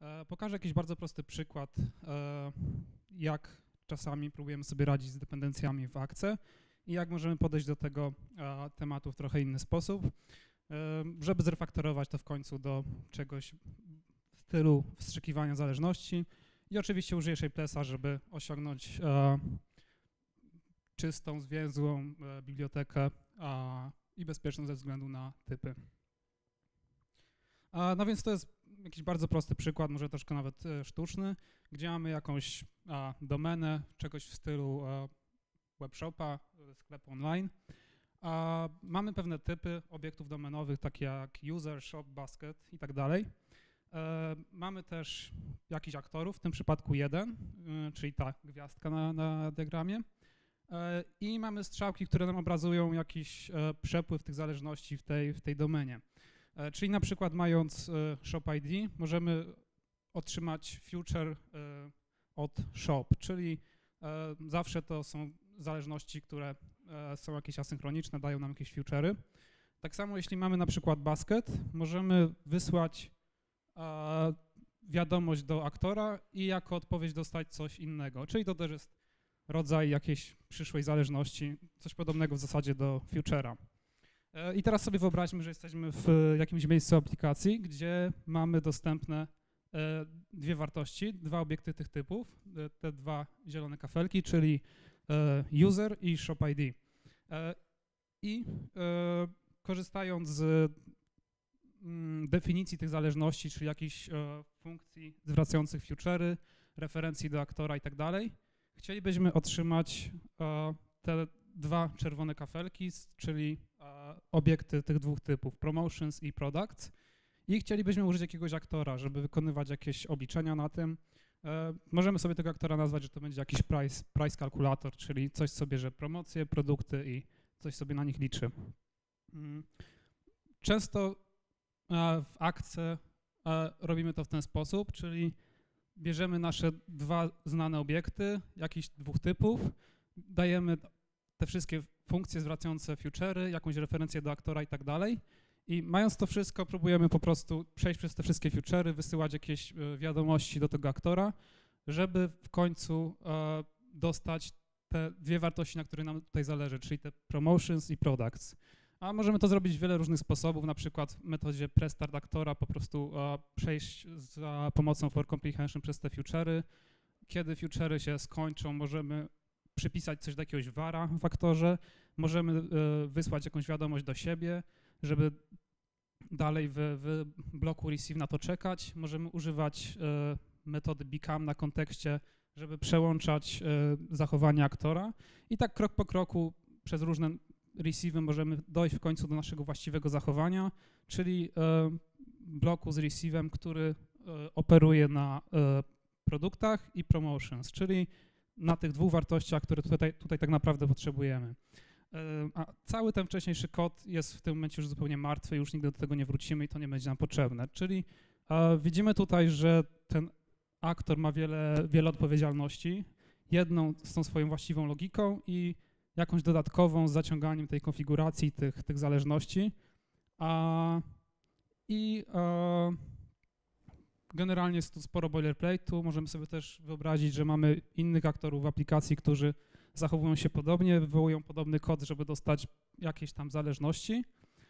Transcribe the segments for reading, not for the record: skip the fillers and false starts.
Pokażę jakiś bardzo prosty przykład, jak czasami próbujemy sobie radzić z dependencjami w Acce i jak możemy podejść do tego tematu w trochę inny sposób, żeby zrefaktorować to w końcu do czegoś w stylu wstrzykiwania zależności. I oczywiście użyję Shapelessa, żeby osiągnąć czystą, zwięzłą bibliotekę i bezpieczną ze względu na typy. No więc to jest jakiś bardzo prosty przykład, może troszkę nawet sztuczny, gdzie mamy jakąś domenę, czegoś w stylu webshopa, sklepu online. Mamy pewne typy obiektów domenowych, takie jak user, shop, basket i tak dalej. Mamy też jakichś aktorów, w tym przypadku jeden, czyli ta gwiazdka na diagramie. I mamy strzałki, które nam obrazują jakiś przepływ tych zależności w tej domenie. Czyli na przykład mając shop ID możemy otrzymać future od shop, czyli zawsze to są zależności, które są jakieś asynchroniczne, dają nam jakieś future'y. Tak samo jeśli mamy na przykład basket, możemy wysłać wiadomość do aktora i jako odpowiedź dostać coś innego, czyli to też jest rodzaj jakiejś przyszłej zależności, coś podobnego w zasadzie do future'a. I teraz sobie wyobraźmy, że jesteśmy w jakimś miejscu aplikacji, gdzie mamy dostępne dwie wartości, dwa obiekty tych typów, te dwa zielone kafelki, czyli user i shop ID. I korzystając z definicji tych zależności, czyli jakichś funkcji zwracających future'y, referencji do aktora i tak dalej, chcielibyśmy otrzymać te dwa czerwone kafelki, czyli obiekty tych dwóch typów, promotions i products. I chcielibyśmy użyć jakiegoś aktora, żeby wykonywać jakieś obliczenia na tym. Możemy sobie tego aktora nazwać, że to będzie jakiś price calculator, czyli coś sobie, że promocje, produkty i coś sobie na nich liczy. Często w Acce robimy to w ten sposób, czyli bierzemy nasze dwa znane obiekty, jakichś dwóch typów, dajemy te wszystkie funkcje zwracające future'y, jakąś referencję do aktora i tak dalej. I mając to wszystko, próbujemy po prostu przejść przez te wszystkie future'y, wysyłać jakieś wiadomości do tego aktora, żeby w końcu dostać te dwie wartości, na których nam tutaj zależy, czyli te promotions i products. A możemy to zrobić w wiele różnych sposobów, na przykład w metodzie prestart aktora po prostu przejść za pomocą for comprehension przez te future'y. Kiedy future'y się skończą, możemy przypisać coś do jakiegoś vara w aktorze, możemy wysłać jakąś wiadomość do siebie, żeby dalej w bloku receive na to czekać. Możemy używać metody become na kontekście, żeby przełączać zachowanie aktora i tak krok po kroku przez różne receive'y możemy dojść w końcu do naszego właściwego zachowania, czyli bloku z receive'em, który operuje na produktach i promotions, czyli na tych dwóch wartościach, które tutaj tak naprawdę potrzebujemy. A cały ten wcześniejszy kod jest w tym momencie już zupełnie martwy, już nigdy do tego nie wrócimy i to nie będzie nam potrzebne. Czyli widzimy tutaj, że ten aktor ma wiele odpowiedzialności, jedną z tą swoją właściwą logiką i jakąś dodatkową z zaciąganiem tej konfiguracji, tych zależności. Generalnie jest tu sporo boilerplate'u, możemy sobie też wyobrazić, że mamy innych aktorów w aplikacji, którzy zachowują się podobnie, wywołują podobny kod, żeby dostać jakieś tam zależności,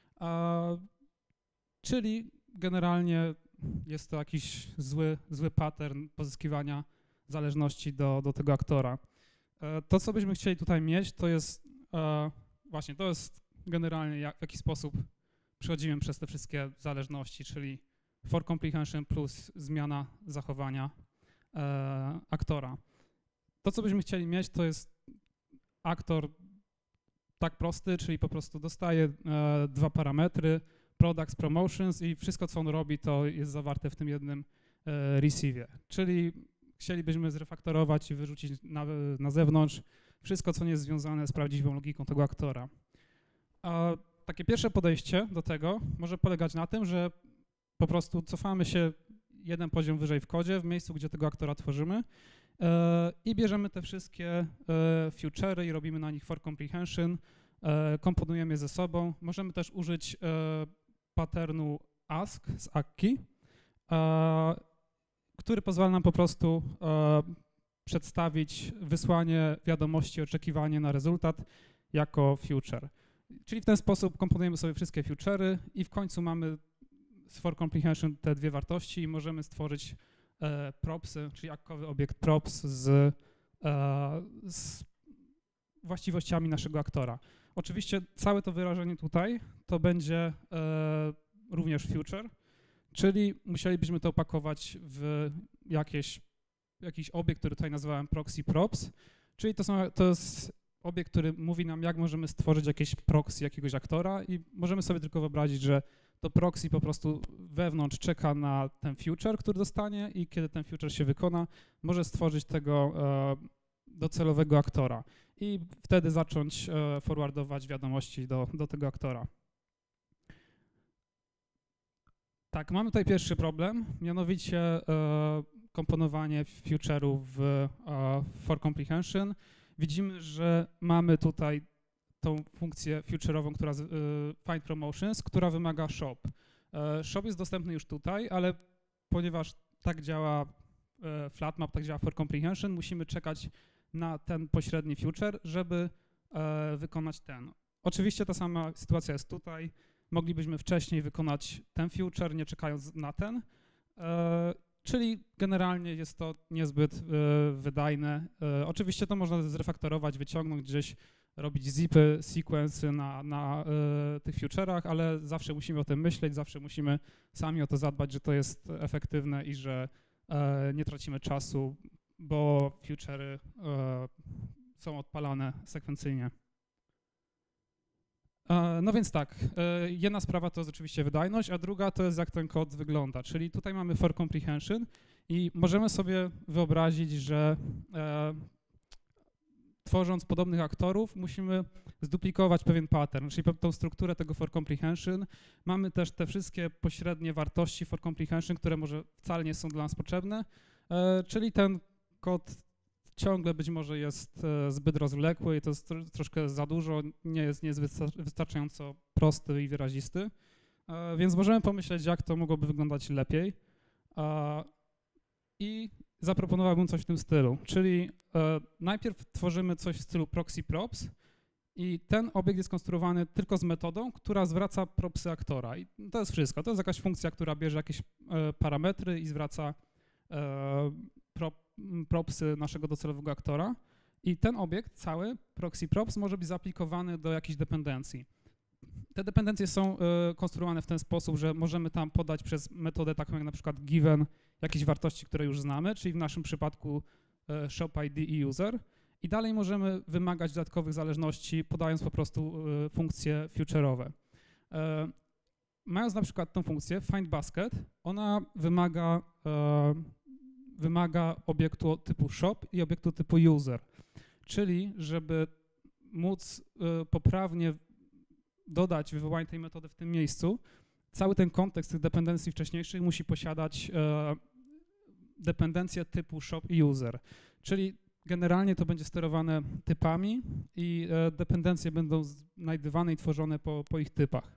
czyli generalnie jest to jakiś zły pattern pozyskiwania zależności do tego aktora. To, co byśmy chcieli tutaj mieć, to jest właśnie, to jest generalnie w jaki sposób przechodzimy przez te wszystkie zależności, czyli for comprehension plus zmiana zachowania aktora. To, co byśmy chcieli mieć, to jest aktor tak prosty, czyli po prostu dostaje dwa parametry, products, promotions i wszystko, co on robi, to jest zawarte w tym jednym receive'ie. Czyli chcielibyśmy zrefaktorować i wyrzucić na zewnątrz wszystko, co nie jest związane z prawdziwą logiką tego aktora. Takie pierwsze podejście do tego może polegać na tym, że po prostu cofamy się jeden poziom wyżej w kodzie, w miejscu, gdzie tego aktora tworzymy i bierzemy te wszystkie future'y i robimy na nich for comprehension, komponujemy je ze sobą. Możemy też użyć patternu ask z Akki który pozwala nam po prostu przedstawić wysłanie wiadomości, oczekiwanie na rezultat jako future. Czyli w ten sposób komponujemy sobie wszystkie future'y i w końcu mamy z for comprehension te dwie wartości i możemy stworzyć propsy, czyli akkowy obiekt props z właściwościami naszego aktora. Oczywiście całe to wyrażenie tutaj to będzie również future, czyli musielibyśmy to opakować w jakiś obiekt, który tutaj nazwałem proxy props, czyli to jest obiekt, który mówi nam, jak możemy stworzyć jakieś proxy jakiegoś aktora i możemy sobie tylko wyobrazić, że to proxy po prostu wewnątrz czeka na ten future, który dostanie i kiedy ten future się wykona, może stworzyć tego docelowego aktora i wtedy zacząć forwardować wiadomości do tego aktora. Tak, mamy tutaj pierwszy problem, mianowicie komponowanie future'ów w for comprehension. Widzimy, że mamy tutaj tą funkcję future'ową, która find promotions, która wymaga shop. Shop jest dostępny już tutaj, ale ponieważ tak działa flatmap, tak działa for comprehension, musimy czekać na ten pośredni future, żeby wykonać ten. Oczywiście ta sama sytuacja jest tutaj. Moglibyśmy wcześniej wykonać ten future, nie czekając na ten, czyli generalnie jest to niezbyt wydajne. Oczywiście to można zrefaktorować, wyciągnąć gdzieś, robić zipy, sequency na tych future'ach, ale zawsze musimy o tym myśleć, zawsze musimy sami o to zadbać, że to jest efektywne i że nie tracimy czasu, bo future'y są odpalane sekwencyjnie. No więc tak, jedna sprawa to jest oczywiście wydajność, a druga to jest jak ten kod wygląda, czyli tutaj mamy for comprehension i możemy sobie wyobrazić, że tworząc podobnych aktorów musimy zduplikować pewien pattern, czyli tą strukturę tego for comprehension. Mamy też te wszystkie pośrednie wartości for comprehension, które może wcale nie są dla nas potrzebne, czyli ten kod ciągle być może jest zbyt rozwlekły i to jest troszkę za dużo, nie jest wystarczająco prosty i wyrazisty, więc możemy pomyśleć, jak to mogłoby wyglądać lepiej i zaproponowałbym coś w tym stylu, czyli najpierw tworzymy coś w stylu proxy props i ten obiekt jest konstruowany tylko z metodą, która zwraca propsy aktora i to jest wszystko, to jest jakaś funkcja, która bierze jakieś parametry i zwraca propsy naszego docelowego aktora i ten obiekt cały, proxy props, może być zaaplikowany do jakichś dependencji. Te dependencje są konstruowane w ten sposób, że możemy tam podać przez metodę taką jak na przykład given jakieś wartości, które już znamy, czyli w naszym przypadku shop ID i user i dalej możemy wymagać dodatkowych zależności, podając po prostu funkcje future'owe. Mając na przykład tą funkcję find basket, ona wymaga obiektu typu shop i obiektu typu user, czyli żeby móc poprawnie dodać wywołanie tej metody w tym miejscu, cały ten kontekst tych dependencji wcześniejszych musi posiadać dependencje typu shop i user, czyli generalnie to będzie sterowane typami i dependencje będą znajdywane i tworzone po ich typach.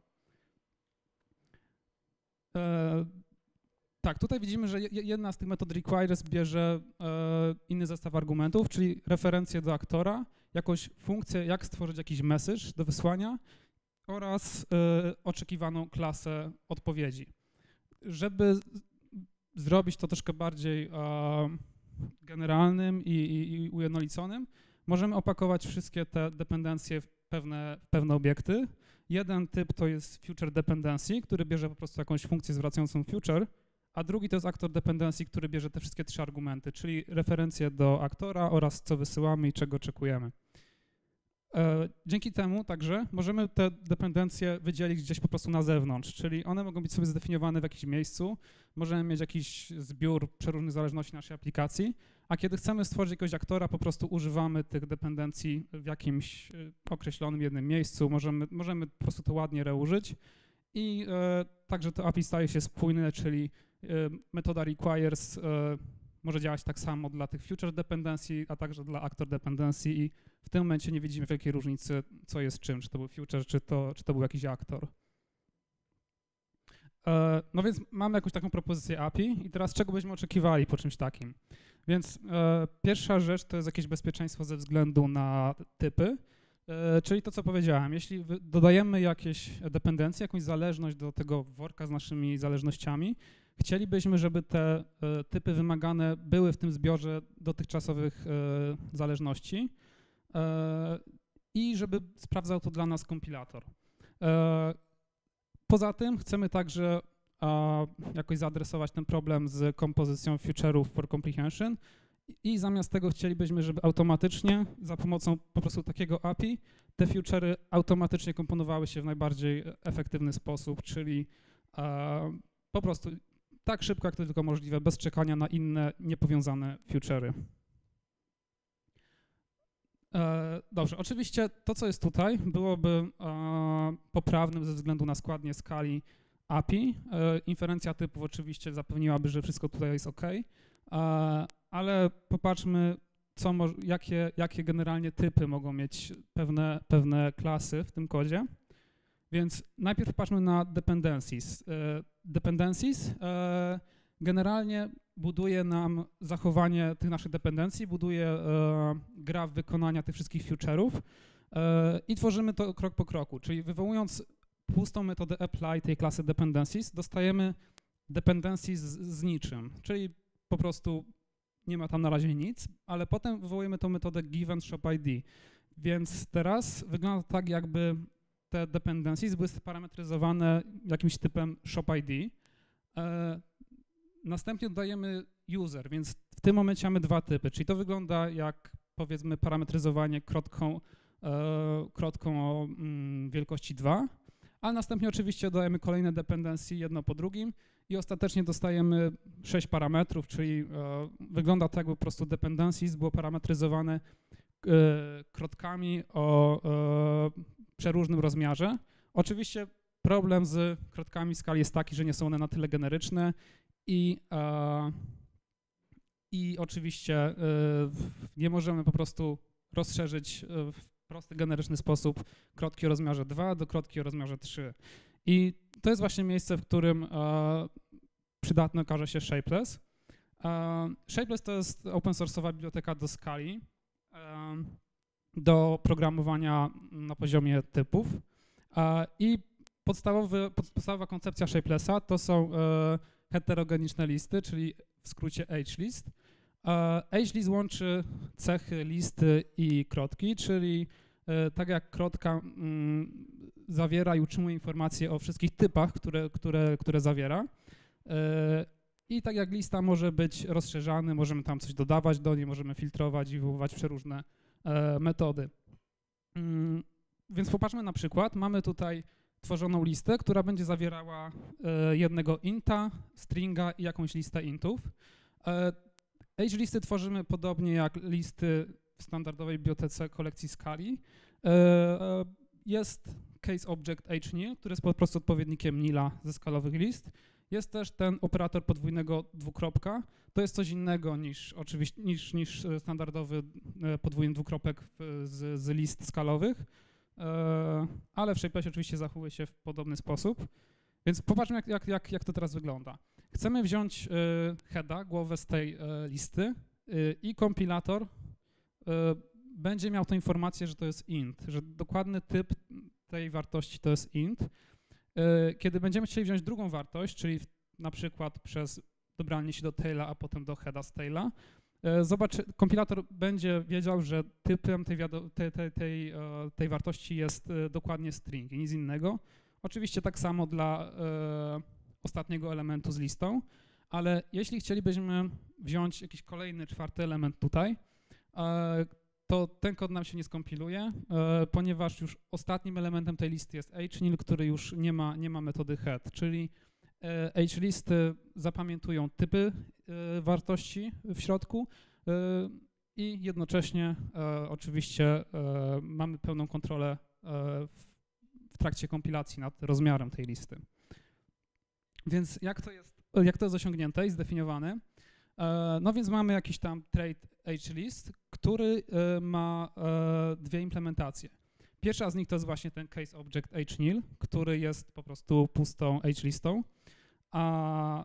Tak, tutaj widzimy, że jedna z tych metod requires bierze inny zestaw argumentów, czyli referencję do aktora, jakąś funkcję, jak stworzyć jakiś message do wysłania oraz oczekiwaną klasę odpowiedzi. Żeby zrobić to troszkę bardziej generalnym i ujednoliconym, możemy opakować wszystkie te dependencje w pewne obiekty. Jeden typ to jest future dependency, który bierze po prostu jakąś funkcję zwracającą future, a drugi to jest actor dependency, który bierze te wszystkie trzy argumenty, czyli referencje do aktora oraz co wysyłamy i czego oczekujemy. Dzięki temu także możemy te dependencje wydzielić gdzieś po prostu na zewnątrz, czyli one mogą być sobie zdefiniowane w jakimś miejscu, możemy mieć jakiś zbiór przeróżnych zależności naszej aplikacji, a kiedy chcemy stworzyć jakiegoś aktora, po prostu używamy tych dependencji w jakimś określonym jednym miejscu, możemy po prostu to ładnie reużyć i także to API staje się spójne, czyli metoda requires może działać tak samo dla tych future dependency, a także dla actor dependency i w tym momencie nie widzimy wielkiej różnicy, co jest czym, czy to był future, czy to był jakiś aktor. No więc mamy jakąś taką propozycję API i teraz czego byśmy oczekiwali po czymś takim? Więc pierwsza rzecz to jest jakieś bezpieczeństwo ze względu na typy, czyli to, co powiedziałem. Jeśli dodajemy jakieś dependencje, jakąś zależność do tego worka z naszymi zależnościami, chcielibyśmy, żeby te typy wymagane były w tym zbiorze dotychczasowych zależności i żeby sprawdzał to dla nas kompilator. Poza tym chcemy także jakoś zaadresować ten problem z kompozycją feature'ów for comprehension i zamiast tego chcielibyśmy, żeby automatycznie za pomocą po prostu takiego API te feature'y automatycznie komponowały się w najbardziej efektywny sposób, czyli po prostu tak szybko, jak to tylko możliwe, bez czekania na inne niepowiązane feature'y. Dobrze, oczywiście to, co jest tutaj, byłoby poprawnym ze względu na składnię skali API. Inferencja typów oczywiście zapewniłaby, że wszystko tutaj jest OK, ale popatrzmy, jakie generalnie typy mogą mieć pewne klasy w tym kodzie. Więc najpierw patrzmy na dependencies. Dependencies generalnie buduje nam zachowanie tych naszych dependencji, buduje graf wykonania tych wszystkich feature'ów i tworzymy to krok po kroku, czyli wywołując pustą metodę apply tej klasy dependencies, dostajemy dependencies z niczym, czyli po prostu nie ma tam na razie nic, ale potem wywołujemy tą metodę given shop ID, więc teraz wygląda to tak, jakby te dependencies były sparametryzowane jakimś typem shop ID. Następnie dodajemy user, więc w tym momencie mamy dwa typy, czyli to wygląda jak powiedzmy parametryzowanie krotką o wielkości 2, a następnie oczywiście dodajemy kolejne dependencje jedno po drugim i ostatecznie dostajemy 6 parametrów, czyli wygląda to jakby po prostu dependencies było parametryzowane krotkami o przeróżnym rozmiarze. Oczywiście problem z krotkami skali jest taki, że nie są one na tyle generyczne i oczywiście nie możemy po prostu rozszerzyć w prosty, generyczny sposób krotki o rozmiarze 2 do krotki o rozmiarze 3. I to jest właśnie miejsce, w którym przydatny okaże się Shapeless. Shapeless to jest open source'owa biblioteka do skali, do programowania na poziomie typów. I podstawowa koncepcja Shapelessa to są heterogeniczne listy, czyli w skrócie H-list. H-list łączy cechy listy i krotki, czyli tak jak krotka zawiera i utrzymuje informacje o wszystkich typach, które zawiera. I tak jak lista może być rozszerzany, możemy tam coś dodawać do niej, możemy filtrować i wywoływać przeróżne metody. Więc popatrzmy na przykład. Mamy tutaj tworzoną listę, która będzie zawierała jednego inta, stringa i jakąś listę intów. H-listy tworzymy podobnie jak listy w standardowej bibliotece kolekcji skali. Jest case object hnil, który jest po prostu odpowiednikiem nila ze skalowych list. Jest też ten operator podwójnego dwukropka. To jest coś innego niż standardowy podwójny dwukropek z list skalowych, ale w Shapelessie oczywiście zachowuje się w podobny sposób. Więc popatrzmy, jak to teraz wygląda. Chcemy wziąć heada, głowę z tej listy i kompilator będzie miał tę informację, że to jest int, że dokładny typ tej wartości to jest int. Kiedy będziemy chcieli wziąć drugą wartość, czyli na przykład przez dobranie się do taila, a potem do heada z taila, kompilator będzie wiedział, że typem tej wartości jest dokładnie string i nic innego. Oczywiście tak samo dla ostatniego elementu z listą, ale jeśli chcielibyśmy wziąć jakiś kolejny, czwarty element tutaj, to ten kod nam się nie skompiluje, ponieważ już ostatnim elementem tej listy jest hnil, który już nie ma metody head, czyli h-listy zapamiętują typy wartości w środku i jednocześnie oczywiście mamy pełną kontrolę w trakcie kompilacji nad rozmiarem tej listy. Więc jak to jest osiągnięte i zdefiniowane? No więc mamy jakiś tam trait hlist, który ma dwie implementacje. Pierwsza z nich to jest właśnie ten case object hnil, który jest po prostu pustą hlistą. A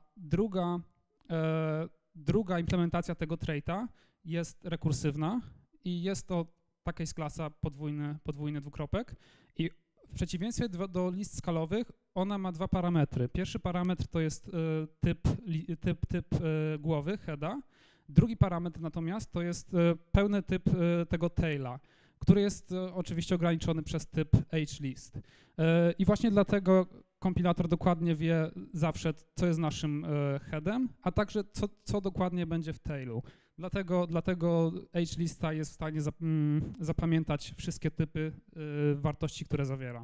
druga implementacja tego traita jest rekursywna i jest to ta case klasa podwójny dwukropek i w przeciwieństwie do list skalowych ona ma dwa parametry. Pierwszy parametr to jest typ głowy, heada. Drugi parametr natomiast to jest pełny typ tego taila, który jest oczywiście ograniczony przez typ hlist. I właśnie dlatego kompilator dokładnie wie zawsze, co jest naszym headem, a także co dokładnie będzie w tailu. Dlatego hlista jest w stanie zapamiętać wszystkie typy wartości, które zawiera.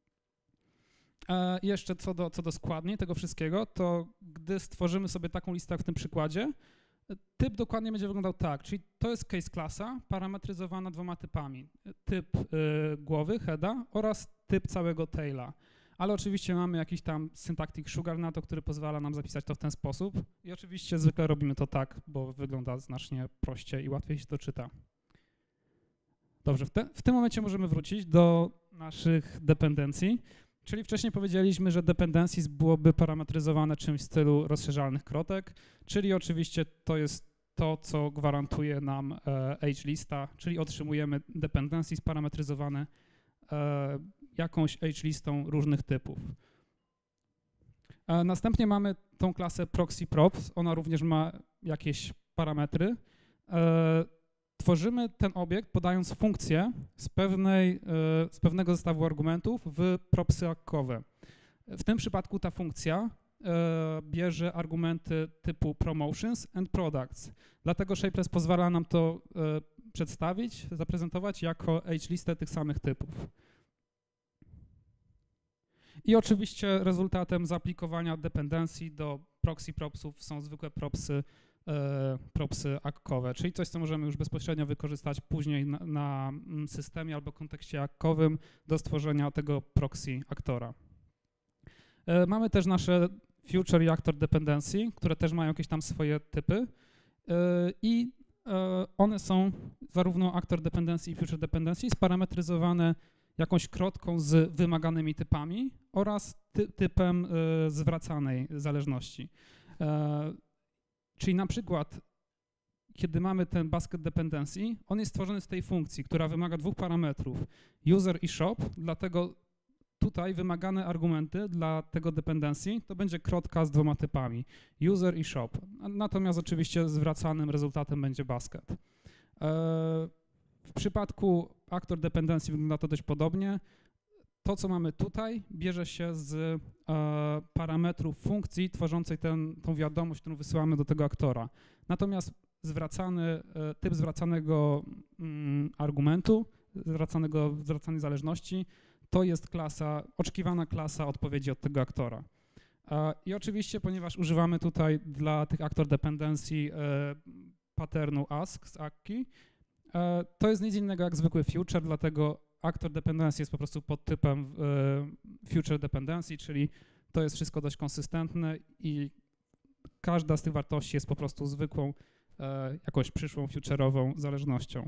Jeszcze co do składni tego wszystkiego, to gdy stworzymy sobie taką listę jak w tym przykładzie, typ dokładnie będzie wyglądał tak, czyli to jest case klasa parametryzowana dwoma typami. Typ głowy, heada oraz typ całego taila. Ale oczywiście mamy jakiś tam syntactic sugar na to, który pozwala nam zapisać to w ten sposób. I oczywiście zwykle robimy to tak, bo wygląda znacznie prościej i łatwiej się to czyta. Dobrze, w tym momencie możemy wrócić do naszych dependencji. Czyli wcześniej powiedzieliśmy, że dependencies byłoby parametryzowane czymś w stylu rozszerzalnych krotek, czyli oczywiście to jest to, co gwarantuje nam hlista, czyli otrzymujemy dependencies parametryzowane jakąś hlistą różnych typów. Następnie mamy tą klasę proxy props, ona również ma jakieś parametry. Tworzymy ten obiekt podając funkcję z pewnego zestawu argumentów w propsy akkowe. W tym przypadku ta funkcja bierze argumenty typu promotions and products. Dlatego Shapeless pozwala nam to przedstawić, zaprezentować jako hlistę tych samych typów. I oczywiście rezultatem zaaplikowania dependencji do proxy propsów są zwykłe propsy akkowe, czyli coś, co możemy już bezpośrednio wykorzystać później na systemie albo kontekście akkowym do stworzenia tego proxy aktora. Mamy też nasze future i actor dependency, które też mają jakieś tam swoje typy i one są zarówno actor dependency i future dependency sparametryzowane jakąś krotką z wymaganymi typami oraz typem zwracanej zależności. Czyli na przykład, kiedy mamy ten basket dependency, on jest stworzony z tej funkcji, która wymaga dwóch parametrów, user i shop, dlatego tutaj wymagane argumenty dla tego dependency to będzie krotka z dwoma typami, user i shop. Natomiast oczywiście zwracanym rezultatem będzie basket. W przypadku actor dependency wygląda to dość podobnie. To, co mamy tutaj, bierze się z parametrów funkcji tworzącej tą wiadomość, którą wysyłamy do tego aktora. Natomiast typ zwracanego argumentu, zwracanej zależności, to jest oczekiwana klasa odpowiedzi od tego aktora. I oczywiście, ponieważ używamy tutaj dla tych actor dependency patternu ask z akki, to jest nic innego jak zwykły future, dlatego actor dependency jest po prostu podtypem future dependency, czyli to jest wszystko dość konsystentne i każda z tych wartości jest po prostu zwykłą, jakąś przyszłą future'ową zależnością.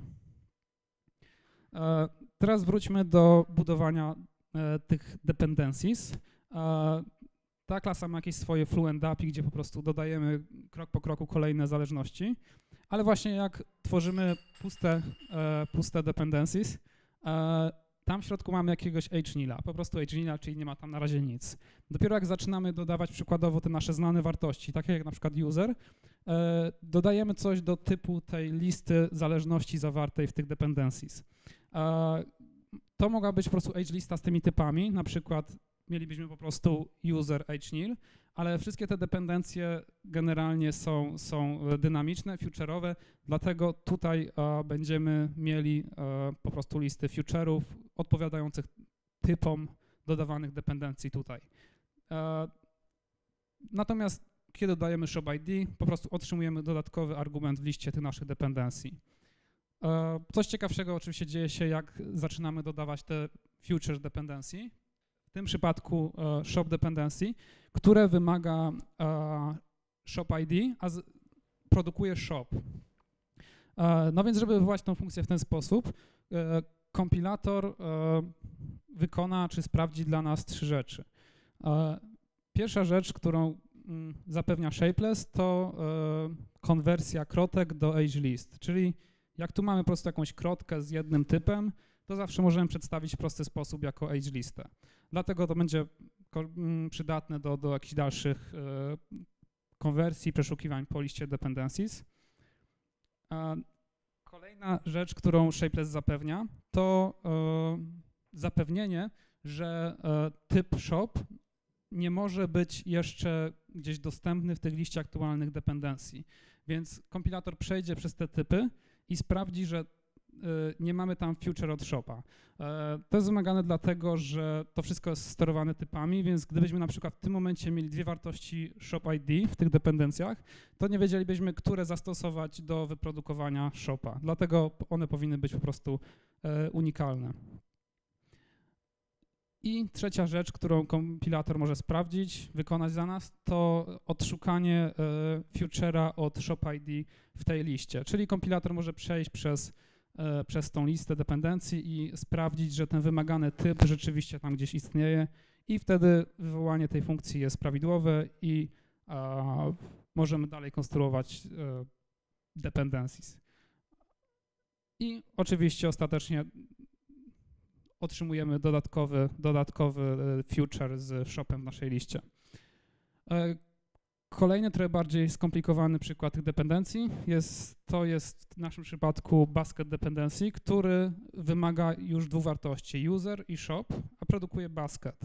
Teraz wróćmy do budowania tych dependencies. Ta klasa ma jakieś swoje fluent API, gdzie po prostu dodajemy krok po kroku kolejne zależności, ale właśnie jak tworzymy puste dependencies, tam w środku mamy jakiegoś hnila, po prostu hnila, czyli nie ma tam na razie nic. Dopiero jak zaczynamy dodawać przykładowo te nasze znane wartości, takie jak na przykład user, dodajemy coś do typu tej listy zależności zawartej w tych dependencies. To mogła być po prostu hlista z tymi typami, na przykład mielibyśmy po prostu user hnil, ale wszystkie te dependencje generalnie są dynamiczne, future'owe, dlatego tutaj będziemy mieli po prostu listy future'ów odpowiadających typom dodawanych dependencji tutaj. Natomiast kiedy dodajemy shop ID, po prostu otrzymujemy dodatkowy argument w liście tych naszych dependencji. Coś ciekawszego oczywiście dzieje się, jak zaczynamy dodawać te future dependency. W tym przypadku shop dependency, które wymaga shop ID, a produkuje shop. No więc, żeby wywołać tą funkcję w ten sposób, kompilator wykona czy sprawdzi dla nas trzy rzeczy. Pierwsza rzecz, którą zapewnia Shapeless, to konwersja krotek do ageList, czyli jak tu mamy po prostu jakąś krotkę z jednym typem, to zawsze możemy przedstawić w prosty sposób jako ageListę. Dlatego to będzie przydatne do jakichś dalszych konwersji, przeszukiwań po liście dependencies. Kolejna rzecz, którą Shapeless zapewnia, to zapewnienie, że typ shop nie może być jeszcze gdzieś dostępny w tych liście aktualnych dependencji. Więc kompilator przejdzie przez te typy i sprawdzi, że nie mamy tam future od shopa. To jest wymagane dlatego, że to wszystko jest sterowane typami, więc gdybyśmy na przykład w tym momencie mieli dwie wartości shop ID w tych dependencjach, to nie wiedzielibyśmy, które zastosować do wyprodukowania shopa. Dlatego one powinny być po prostu unikalne. I trzecia rzecz, którą kompilator może sprawdzić, wykonać za nas, to odszukanie future'a od shop ID w tej liście. Czyli kompilator może przejść przez tą listę dependencji i sprawdzić, że ten wymagany typ rzeczywiście tam gdzieś istnieje i wtedy wywołanie tej funkcji jest prawidłowe i możemy dalej konstruować dependencies. I oczywiście ostatecznie otrzymujemy dodatkowy future z shopem w naszej liście. Kolejny, trochę bardziej skomplikowany przykład tych dependencji to jest w naszym przypadku basket dependency, który wymaga już dwóch wartości, user i shop, a produkuje basket.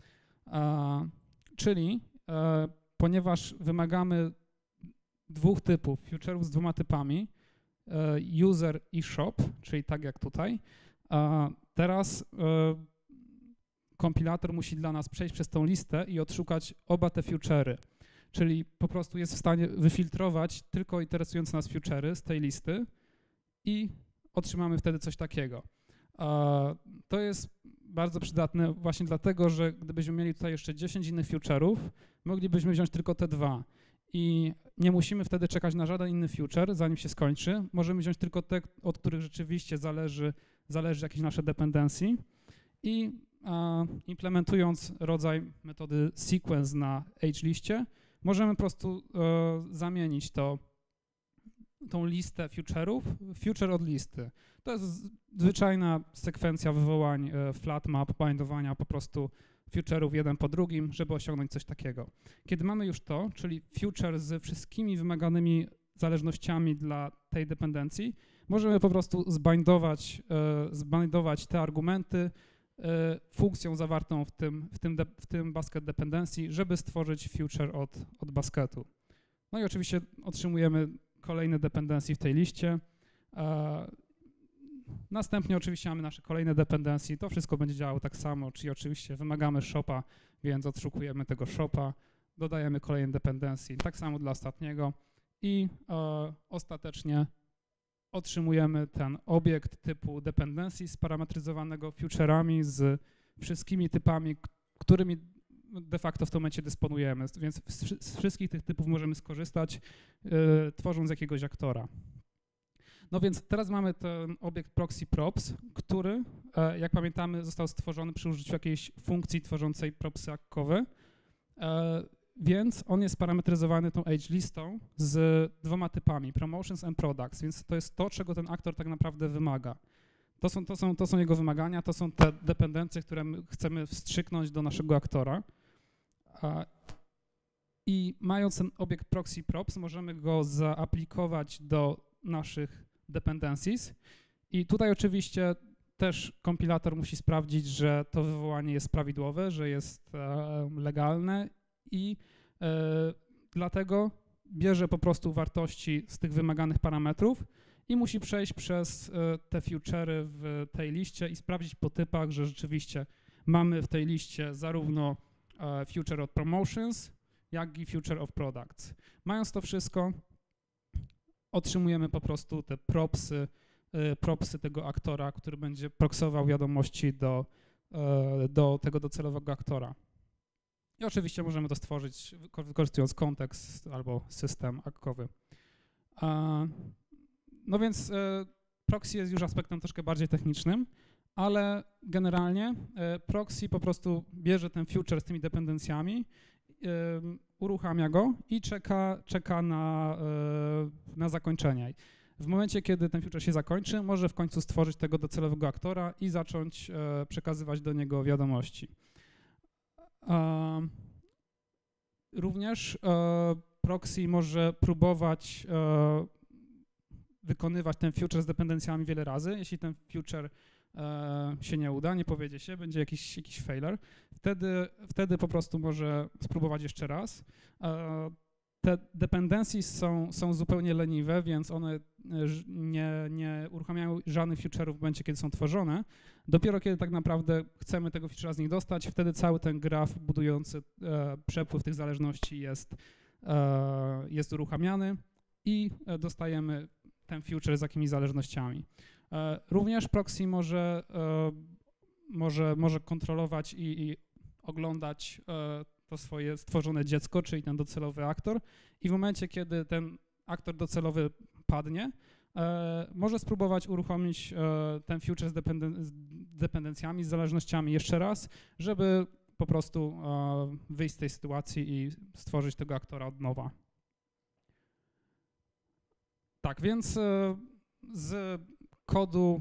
Czyli ponieważ wymagamy dwóch typów, future'ów z dwoma typami, user i shop, czyli tak jak tutaj, teraz kompilator musi dla nas przejść przez tą listę i odszukać oba te future'y. Czyli po prostu jest w stanie wyfiltrować tylko interesujące nas future'y z tej listy i otrzymamy wtedy coś takiego. To jest bardzo przydatne właśnie dlatego, że gdybyśmy mieli tutaj jeszcze 10 innych future'ów, moglibyśmy wziąć tylko te dwa i nie musimy wtedy czekać na żaden inny future, zanim się skończy. Możemy wziąć tylko te, od których rzeczywiście zależy jakieś nasze dependency i implementując rodzaj metody sequence na ageListie, możemy po prostu zamienić tą listę future'ów, future od listy. To jest zwyczajna sekwencja wywołań flat map, bindowania po prostu future'ów jeden po drugim, żeby osiągnąć coś takiego. Kiedy mamy już to, czyli future z wszystkimi wymaganymi zależnościami dla tej dependencji, możemy po prostu zbindować te argumenty funkcją zawartą w tym basket dependency, żeby stworzyć future od basketu. No i oczywiście otrzymujemy kolejne dependency w tej liście. Następnie oczywiście mamy nasze kolejne dependency. To wszystko będzie działało tak samo, czyli oczywiście wymagamy shopa, więc odszukujemy tego shopa, dodajemy kolejne dependency, tak samo dla ostatniego i ostatecznie otrzymujemy ten obiekt typu dependency sparametryzowanego future'ami z wszystkimi typami, którymi de facto w tym momencie dysponujemy, więc z wszystkich tych typów możemy skorzystać, tworząc jakiegoś aktora. No więc teraz mamy ten obiekt proxy props, który, jak pamiętamy, został stworzony przy użyciu jakiejś funkcji tworzącej propsy akkowe, więc on jest parametryzowany tą ageListą z dwoma typami, promotions and products, więc to jest to, czego ten aktor tak naprawdę wymaga. To są jego wymagania, to są te dependencje, które my chcemy wstrzyknąć do naszego aktora. I mając ten obiekt proxy props, możemy go zaaplikować do naszych dependencies. I tutaj oczywiście też kompilator musi sprawdzić, że to wywołanie jest prawidłowe, że jest legalne i dlatego bierze po prostu wartości z tych wymaganych parametrów i musi przejść przez te future'y w tej liście i sprawdzić po typach, że rzeczywiście mamy w tej liście zarówno future od promotions, jak i future of products. Mając to wszystko, otrzymujemy po prostu te propsy tego aktora, który będzie proxował wiadomości do tego docelowego aktora. I oczywiście możemy to stworzyć wykorzystując kontekst albo system akkowy. No więc proxy jest już aspektem troszkę bardziej technicznym, ale generalnie proxy po prostu bierze ten future z tymi dependencjami uruchamia go i czeka na zakończenie. W momencie, kiedy ten future się zakończy, może w końcu stworzyć tego docelowego aktora i zacząć przekazywać do niego wiadomości. Również proxy może próbować wykonywać ten future z dependencjami wiele razy. Jeśli ten future się nie uda, nie powiedzie się, będzie jakiś failure, wtedy po prostu może spróbować jeszcze raz. Te dependencies są zupełnie leniwe, więc one nie uruchamiają żadnych future'ów w momencie, kiedy są tworzone. Dopiero kiedy tak naprawdę chcemy tego future'a z nich dostać, wtedy cały ten graf budujący przepływ tych zależności jest uruchamiany i dostajemy ten future z jakimiś zależnościami. Również proxy może kontrolować i oglądać to swoje stworzone dziecko, czyli ten docelowy aktor, i w momencie, kiedy ten aktor docelowy padnie, może spróbować uruchomić ten future z dependencjami, z zależnościami jeszcze raz, żeby po prostu wyjść z tej sytuacji i stworzyć tego aktora od nowa. Tak, więc z kodu,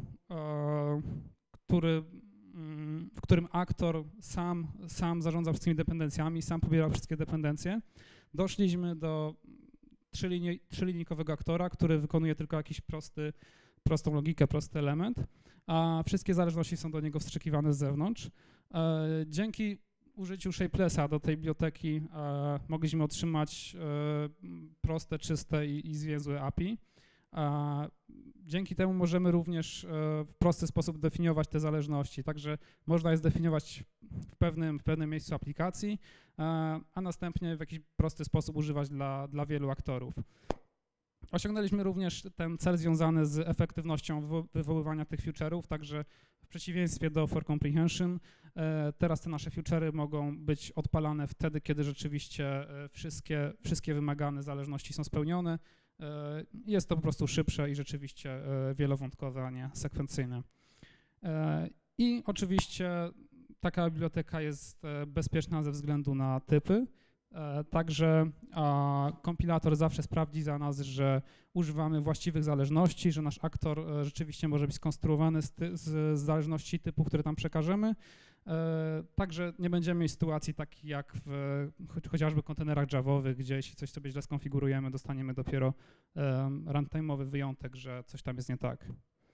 w którym aktor sam zarządza wszystkimi dependencjami, sam pobiera wszystkie dependencje, doszliśmy do trzylinijkowego aktora, który wykonuje tylko jakiś prostą logikę, prosty element, a wszystkie zależności są do niego wstrzykiwane z zewnątrz. Dzięki użyciu Shapelessa do tej biblioteki mogliśmy otrzymać proste, czyste i zwięzłe API. Dzięki temu możemy również w prosty sposób definiować te zależności, także można je zdefiniować w pewnym miejscu aplikacji, a następnie w jakiś prosty sposób używać dla wielu aktorów. Osiągnęliśmy również ten cel związany z efektywnością wywoływania tych future'ów, także w przeciwieństwie do for comprehension, teraz te nasze future'y mogą być odpalane wtedy, kiedy rzeczywiście wszystkie wymagane zależności są spełnione. Jest to po prostu szybsze i rzeczywiście wielowątkowe, a nie sekwencyjne. I oczywiście taka biblioteka jest bezpieczna ze względu na typy, także kompilator zawsze sprawdzi za nas, że używamy właściwych zależności, że nasz aktor rzeczywiście może być skonstruowany z zależności typu, które tam przekażemy. Także nie będziemy mieć sytuacji takich jak w chociażby kontenerach Javowych, gdzie jeśli coś sobie źle skonfigurujemy, dostaniemy dopiero runtime'owy wyjątek, że coś tam jest nie tak.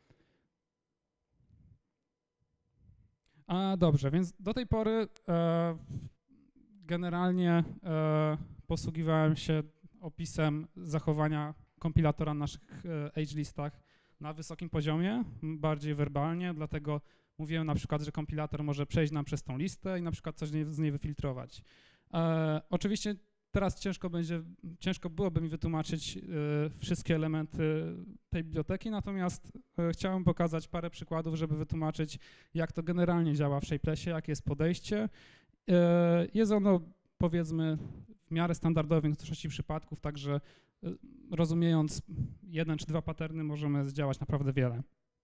Dobrze, więc do tej pory generalnie posługiwałem się opisem zachowania kompilatora na naszych age-listach na wysokim poziomie, bardziej werbalnie, dlatego mówiłem na przykład, że kompilator może przejść nam przez tą listę i na przykład coś z niej wyfiltrować. Oczywiście teraz ciężko byłoby mi wytłumaczyć wszystkie elementy tej biblioteki, natomiast chciałem pokazać parę przykładów, żeby wytłumaczyć, jak to generalnie działa w Shapelessie, jakie jest podejście. Jest ono, powiedzmy, w miarę standardowe w większości przypadków, także rozumiejąc jeden czy dwa patterny możemy zdziałać naprawdę wiele.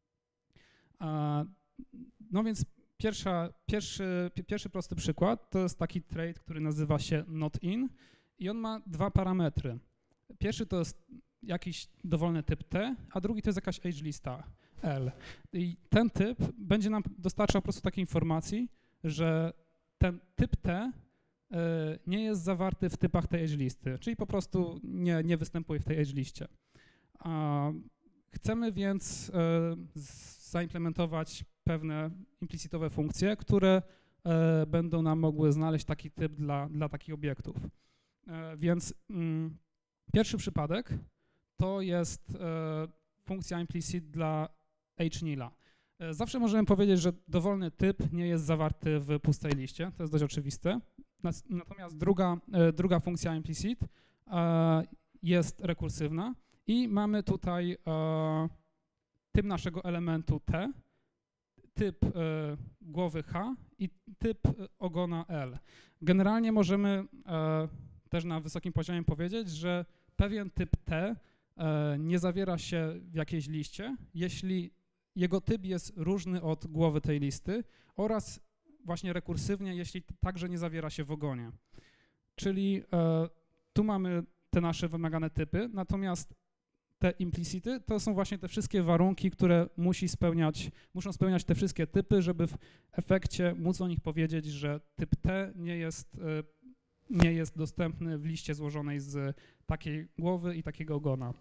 No więc pierwszy prosty przykład to jest taki trait, który nazywa się not_in i on ma dwa parametry. Pierwszy to jest jakiś dowolny typ T, a drugi to jest jakaś age-lista L. I ten typ będzie nam dostarczał po prostu takiej informacji, że ten typ T nie jest zawarty w typach tej age-listy, czyli po prostu nie występuje w tej age-liście. Chcemy więc zaimplementować pewne implicitowe funkcje, które będą nam mogły znaleźć taki typ dla takich obiektów. Więc pierwszy przypadek to jest funkcja implicit dla hnila. Zawsze możemy powiedzieć, że dowolny typ nie jest zawarty w pustej liście, to jest dość oczywiste. Natomiast druga funkcja implicit jest rekursywna i mamy tutaj typ naszego elementu T, typ głowy H i typ ogona L. Generalnie możemy też na wysokim poziomie powiedzieć, że pewien typ T nie zawiera się w jakiejś liście, jeśli jego typ jest różny od głowy tej listy oraz właśnie rekursywnie, jeśli także nie zawiera się w ogonie. Czyli tu mamy te nasze wymagane typy, natomiast te implicity to są właśnie te wszystkie warunki, które muszą spełniać te wszystkie typy, żeby w efekcie móc o nich powiedzieć, że typ T nie jest dostępny w liście złożonej z takiej głowy i takiego ogona.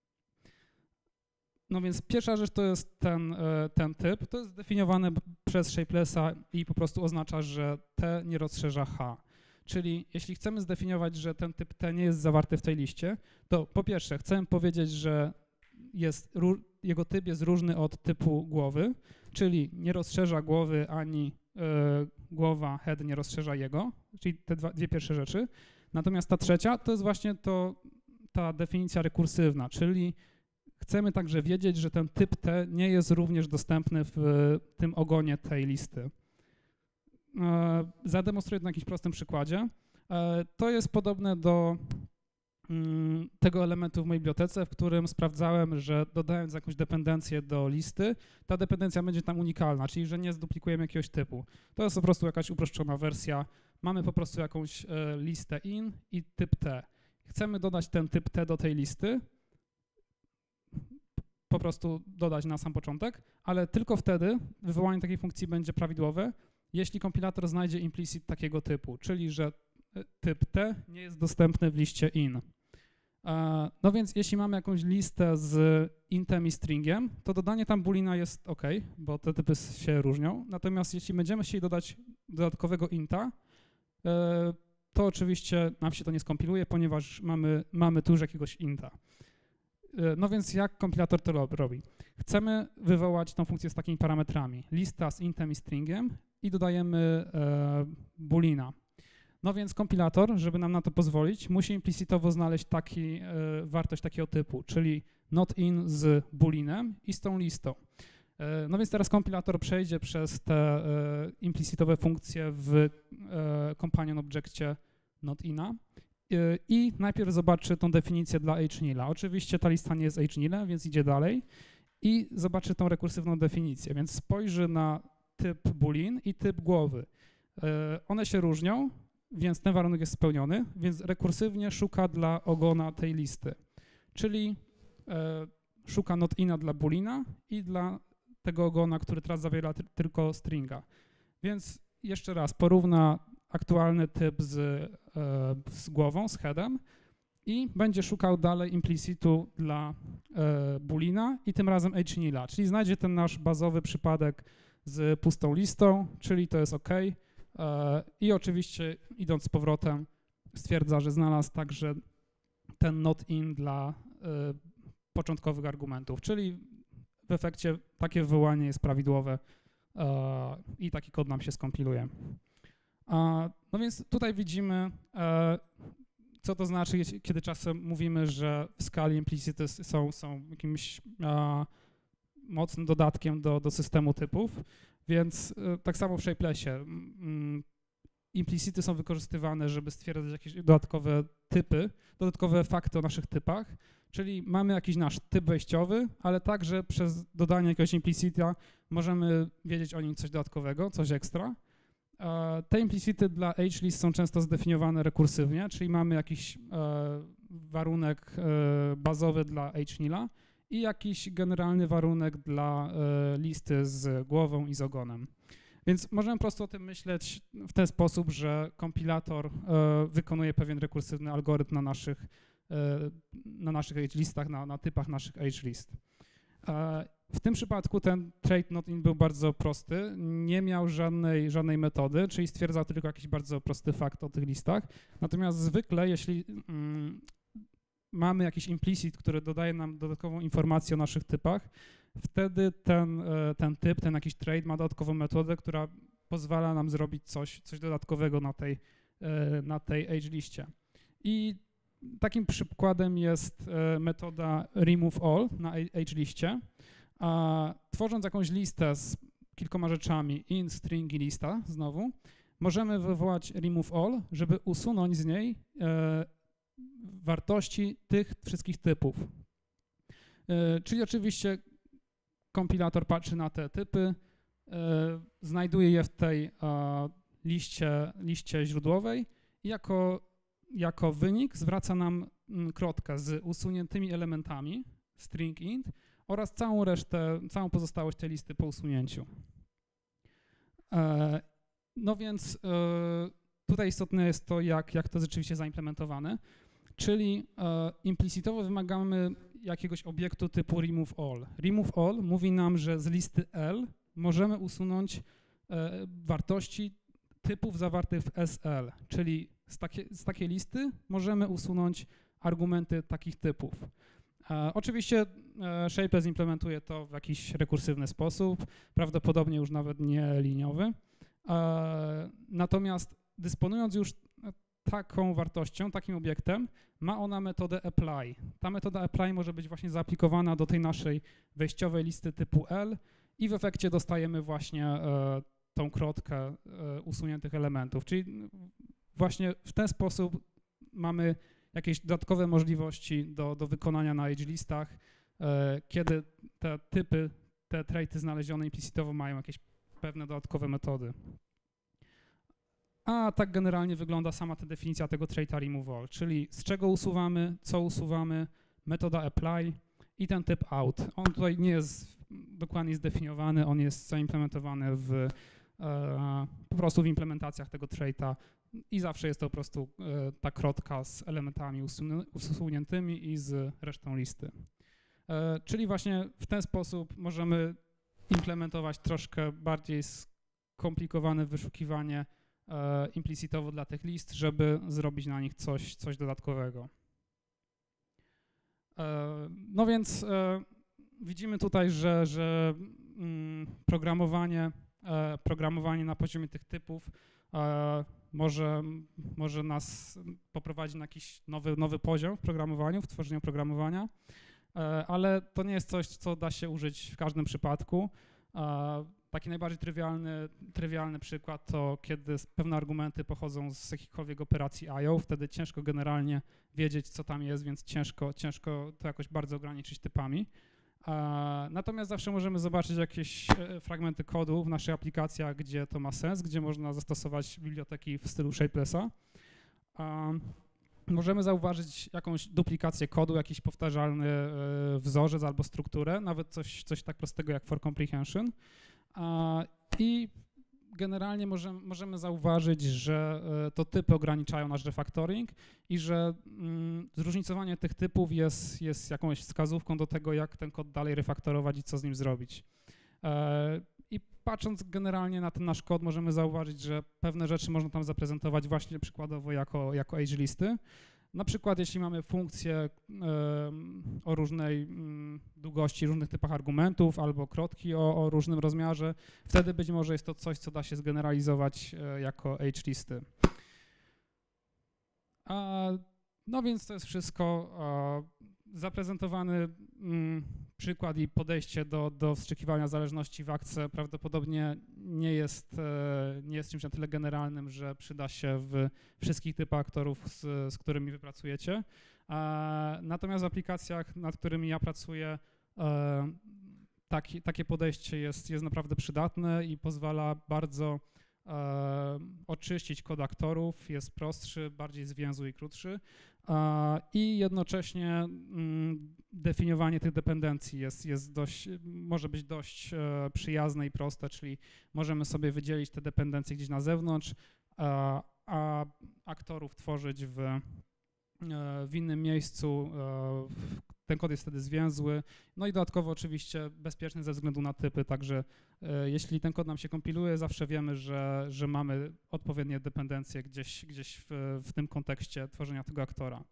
No więc pierwsza rzecz to jest ten typ. To jest zdefiniowane przez Shapelessa i po prostu oznacza, że T nie rozszerza H. Czyli jeśli chcemy zdefiniować, że ten typ T nie jest zawarty w tej liście, to po pierwsze chcemy powiedzieć, że jego typ jest różny od typu głowy, czyli nie rozszerza głowy ani głowa head nie rozszerza jego, czyli te dwie pierwsze rzeczy. Natomiast ta trzecia to jest właśnie ta definicja rekursywna, czyli chcemy także wiedzieć, że ten typ T nie jest również dostępny w tym ogonie tej listy. Zademonstruję to na jakimś prostym przykładzie. To jest podobne do tego elementu w mojej bibliotece, w którym sprawdzałem, że dodając jakąś dependencję do listy, ta dependencja będzie tam unikalna, czyli że nie zduplikujemy jakiegoś typu. To jest po prostu jakaś uproszczona wersja. Mamy po prostu jakąś listę in i typ T. Chcemy dodać ten typ T do tej listy, po prostu dodać na sam początek, ale tylko wtedy wywołanie takiej funkcji będzie prawidłowe, jeśli kompilator znajdzie implicit takiego typu, czyli że typ T nie jest dostępny w liście in. No więc jeśli mamy jakąś listę z intem i stringiem, to dodanie tam boolina jest OK, bo te typy się różnią. Natomiast jeśli będziemy chcieli dodać dodatkowego inta, to oczywiście nam się to nie skompiluje, ponieważ mamy tu już jakiegoś inta. No więc jak kompilator to robi? Chcemy wywołać tą funkcję z takimi parametrami. Lista z intem i stringiem i dodajemy boolina. No więc kompilator, żeby nam na to pozwolić, musi implicitowo znaleźć wartość takiego typu, czyli not in z boolinem i z tą listą. No więc teraz kompilator przejdzie przez te implicitowe funkcje w companion objectie not-ina i najpierw zobaczy tą definicję dla hnila. Oczywiście ta lista nie jest hnilem, więc idzie dalej i zobaczy tą rekursywną definicję, więc spojrzy na typ boolean i typ głowy. One się różnią, więc ten warunek jest spełniony, więc rekursywnie szuka dla ogona tej listy, czyli szuka not-ina dla boolina i dla tego ogona, który teraz zawiera tylko stringa. Więc jeszcze raz porówna aktualny typ z głową, z headem i będzie szukał dalej implicitu dla boolina i tym razem hnila, czyli znajdzie ten nasz bazowy przypadek z pustą listą, czyli to jest OK. I oczywiście idąc z powrotem stwierdza, że znalazł także ten not in dla początkowych argumentów, czyli w efekcie takie wywołanie jest prawidłowe i taki kod nam się skompiluje. No więc tutaj widzimy, co to znaczy, kiedy czasem mówimy, że w skali implicity są jakimś mocnym dodatkiem do systemu typów, więc tak samo w Shapelessie implicity są wykorzystywane, żeby stwierdzać jakieś dodatkowe typy, dodatkowe fakty o naszych typach, czyli mamy jakiś nasz typ wejściowy, ale także przez dodanie jakiegoś implicita możemy wiedzieć o nim coś dodatkowego, coś ekstra. Te implicity dla hlist są często zdefiniowane rekursywnie, czyli mamy jakiś warunek bazowy dla hnila i jakiś generalny warunek dla listy z głową i z ogonem. Więc możemy po prostu o tym myśleć w ten sposób, że kompilator wykonuje pewien rekursywny algorytm na naszych hlistach, na typach naszych hlist. W tym przypadku ten trait not-in był bardzo prosty, nie miał żadnej metody, czyli stwierdzał tylko jakiś bardzo prosty fakt o tych listach. Natomiast zwykle, jeśli mamy jakiś implicit, który dodaje nam dodatkową informację o naszych typach, wtedy ten typ, ten jakiś trait ma dodatkową metodę, która pozwala nam zrobić coś dodatkowego na tej age-liście. I takim przykładem jest metoda removeAll na age-liście. Tworząc jakąś listę z kilkoma rzeczami, in, string i lista znowu, możemy wywołać removeAll, żeby usunąć z niej wartości tych wszystkich typów. Czyli oczywiście kompilator patrzy na te typy, znajduje je w tej liście źródłowej i jako jako wynik zwraca nam krotkę z usuniętymi elementami, string int, oraz całą pozostałość tej listy po usunięciu. No więc tutaj istotne jest to, jak to rzeczywiście zaimplementowane, czyli implicitowo wymagamy jakiegoś obiektu typu remove all. Remove all mówi nam, że z listy L możemy usunąć wartości typów zawartych w SL, czyli z takiej listy możemy usunąć argumenty takich typów. Oczywiście Shapeless implementuje to w jakiś rekursywny sposób, prawdopodobnie już nawet nie liniowy. Natomiast dysponując już taką wartością, takim obiektem, ma ona metodę apply. Ta metoda apply może być właśnie zaaplikowana do tej naszej wejściowej listy typu L i w efekcie dostajemy właśnie tą krotkę usuniętych elementów. Czyli właśnie w ten sposób mamy jakieś dodatkowe możliwości do wykonania na edge listach, kiedy te typy, te traity znalezione implicitowo mają jakieś pewne dodatkowe metody. A tak generalnie wygląda sama ta definicja tego traita removal, czyli z czego usuwamy, co usuwamy, metoda apply i ten typ out. On tutaj nie jest dokładnie zdefiniowany, on jest zaimplementowany po prostu w implementacjach tego traita i zawsze jest to po prostu ta krotka z elementami usuniętymi i z resztą listy. Czyli właśnie w ten sposób możemy implementować troszkę bardziej skomplikowane wyszukiwanie implicitowo dla tych list, żeby zrobić na nich coś dodatkowego. No więc widzimy tutaj, że programowanie na poziomie tych typów może nas poprowadzić na jakiś nowy poziom w programowaniu, w tworzeniu oprogramowania, ale to nie jest coś, co da się użyć w każdym przypadku. Taki najbardziej trywialny przykład to kiedy pewne argumenty pochodzą z jakichkolwiek operacji I/O, wtedy ciężko generalnie wiedzieć, co tam jest, więc ciężko to jakoś bardzo ograniczyć typami. Natomiast zawsze możemy zobaczyć jakieś fragmenty kodu w naszych aplikacjach, gdzie to ma sens, gdzie można zastosować biblioteki w stylu Shapelessa. Możemy zauważyć jakąś duplikację kodu, jakiś powtarzalny wzorzec albo strukturę, nawet coś tak prostego jak for comprehension. I generalnie możemy zauważyć, że to typy ograniczają nasz refactoring i że zróżnicowanie tych typów jest jakąś wskazówką do tego, jak ten kod dalej refaktorować i co z nim zrobić. I patrząc generalnie na ten nasz kod, możemy zauważyć, że pewne rzeczy można tam zaprezentować właśnie przykładowo jako edge listy. Na przykład jeśli mamy funkcję o różnej długości, różnych typach argumentów albo krotki o różnym rozmiarze, wtedy być może jest to coś, co da się zgeneralizować jako edge listy. No więc to jest wszystko. Zaprezentowany przykład i podejście do wstrzykiwania zależności w akce prawdopodobnie nie jest czymś na tyle generalnym, że przyda się w wszystkich typach aktorów, z którymi wy pracujecie. Natomiast w aplikacjach, nad którymi ja pracuję, takie podejście jest naprawdę przydatne i pozwala bardzo oczyścić kod aktorów, jest prostszy, bardziej zwięzły i krótszy i jednocześnie definiowanie tych dependencji może być dość przyjazne i proste, czyli możemy sobie wydzielić te dependencje gdzieś na zewnątrz, a aktorów tworzyć w innym miejscu. Ten kod jest wtedy zwięzły, no i dodatkowo oczywiście bezpieczny ze względu na typy, także jeśli ten kod nam się kompiluje, zawsze wiemy, że mamy odpowiednie dependencje gdzieś w tym kontekście tworzenia tego aktora.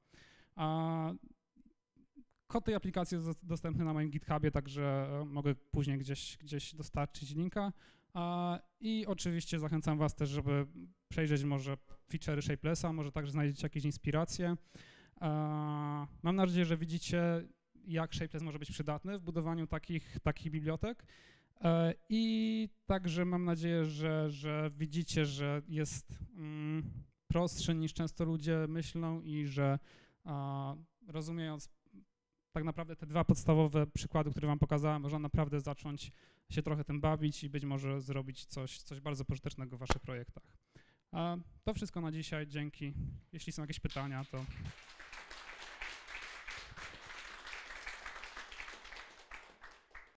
Kod tej aplikacji jest dostępny na moim GitHubie, także mogę później gdzieś dostarczyć linka. I oczywiście zachęcam was też, żeby przejrzeć może feature'y Shapelessa, może także znajdziecie jakieś inspiracje. Mam nadzieję, że widzicie, jak Shapeless może być przydatny w budowaniu takich bibliotek i także mam nadzieję, że widzicie, że jest prostszy niż często ludzie myślą i że rozumiejąc tak naprawdę te dwa podstawowe przykłady, które wam pokazałem, można naprawdę zacząć się trochę tym bawić i być może zrobić coś bardzo pożytecznego w waszych projektach. To wszystko na dzisiaj, dzięki. Jeśli są jakieś pytania, to